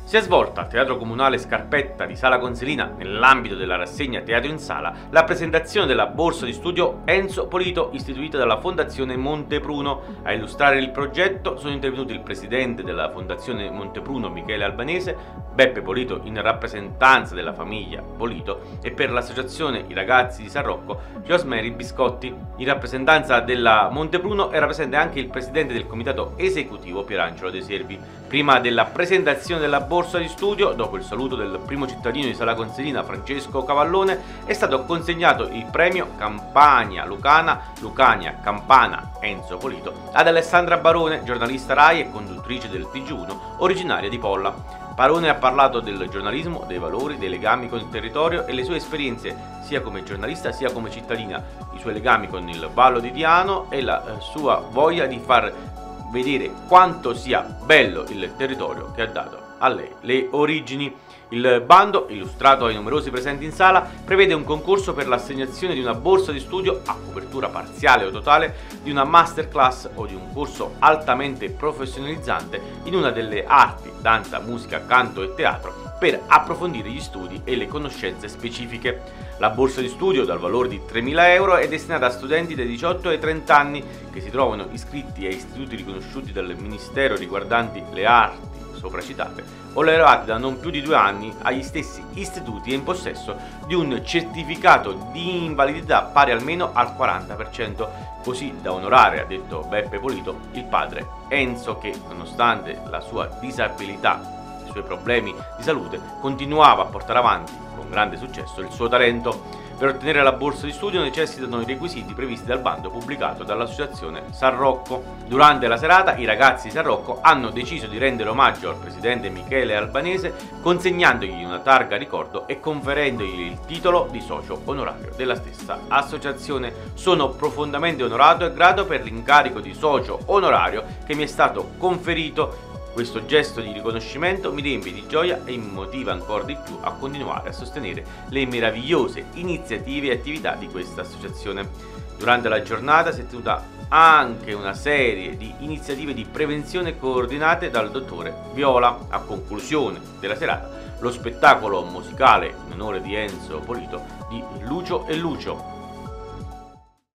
Si è svolta al Teatro Comunale Scarpetta di Sala Consilina, nell'ambito della rassegna Teatro in Sala, la presentazione della borsa di studio Enzo Polito istituita dalla Fondazione Montepruno. A illustrare il progetto sono intervenuti il presidente della Fondazione Montepruno Michele Albanese, Beppe Polito in rappresentanza della famiglia Polito e per l'associazione I Ragazzi di San Rocco Giosmeri Biscotti. In rappresentanza della Montepruno era presente anche il presidente del comitato esecutivo Pierangelo De Servi. Prima della presentazione della borsa di studio, dopo il saluto del primo cittadino di Sala Consilina Francesco Cavallone, è stato consegnato il premio Campania Lucania Campana Enzo Polito ad Alessandra Barone, giornalista Rai e conduttrice del TG1, originaria di Polla. Barone ha parlato del giornalismo, dei valori, dei legami con il territorio e le sue esperienze sia come giornalista sia come cittadina, i suoi legami con il Vallo di Diano e la sua voglia di far vedere quanto sia bello il territorio che ha dato a lei le origini. Il bando, illustrato ai numerosi presenti in sala, prevede un concorso per l'assegnazione di una borsa di studio a copertura parziale o totale di una masterclass o di un corso altamente professionalizzante in una delle arti, danza, musica, canto e teatro, per approfondire gli studi e le conoscenze specifiche. La borsa di studio, dal valore di 3.000 euro, è destinata a studenti dai 18 ai 30 anni che si trovano iscritti a istituti riconosciuti dal Ministero riguardanti le arti sopracitate o laureati da non più di 2 anni agli stessi istituti e in possesso di un certificato di invalidità pari almeno al 40%, così da onorare, ha detto Beppe Polito, il padre Enzo che, nonostante la sua disabilità e i suoi problemi di salute, continuava a portare avanti con grande successo il suo talento. Per ottenere la borsa di studio necessitano i requisiti previsti dal bando pubblicato dall'associazione San Rocco. Durante la serata i ragazzi di San Rocco hanno deciso di rendere omaggio al presidente Michele Albanese consegnandogli una targa ricordo e conferendogli il titolo di socio onorario della stessa associazione. Sono profondamente onorato e grato per l'incarico di socio onorario che mi è stato conferito. Questo gesto di riconoscimento mi riempie di gioia e mi motiva ancora di più a continuare a sostenere le meravigliose iniziative e attività di questa associazione. Durante la giornata si è tenuta anche una serie di iniziative di prevenzione coordinate dal dottore Viola. A conclusione della serata, lo spettacolo musicale in onore di Enzo Polito di Lucio e Lucio,